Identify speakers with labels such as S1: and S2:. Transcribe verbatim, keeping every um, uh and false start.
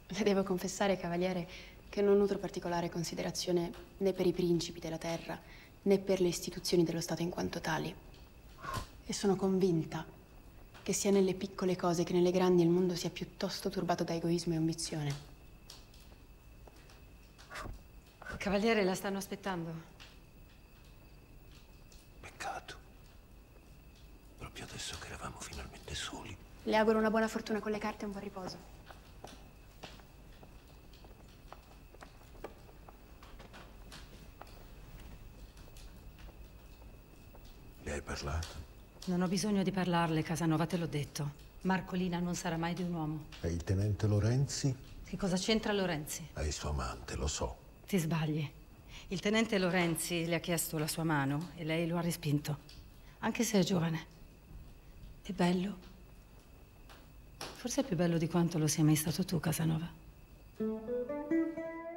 S1: Le devo confessare, cavaliere, che non nutro particolare considerazione né per i principi della terra, né per le istituzioni dello Stato in quanto tali. E sono convinta che sia nelle piccole cose che nelle grandi il mondo sia piuttosto turbato da egoismo e ambizione.
S2: Cavaliere, la stanno aspettando.
S3: Peccato. Proprio adesso che eravamo finalmente soli.
S1: Le auguro una buona fortuna con le carte e un buon riposo.
S3: Le hai parlato?
S2: Non ho bisogno di parlarle, Casanova, te l'ho detto. Marcolina non sarà mai di un uomo.
S3: E il tenente Lorenzi?
S2: Che cosa c'entra Lorenzi?
S3: È il suo amante, lo so.
S2: Ti sbagli. Il tenente Lorenzi le ha chiesto la sua mano e lei lo ha respinto. Anche se è giovane. È bello. Forse è più bello di quanto lo sia mai stato tu, Casanova.